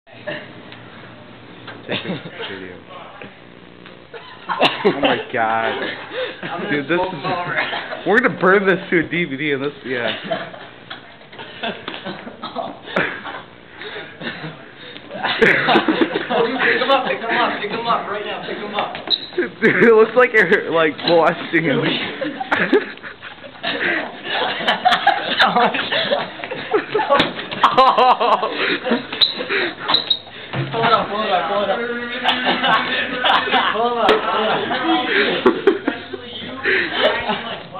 Take this video. Oh my god. Dude, this is... We're gonna burn this to a DVD and this... Yeah. Pick him up right now, pick him up. Dude, it looks like you're, like, molesting him. Pull it up. Pull it up.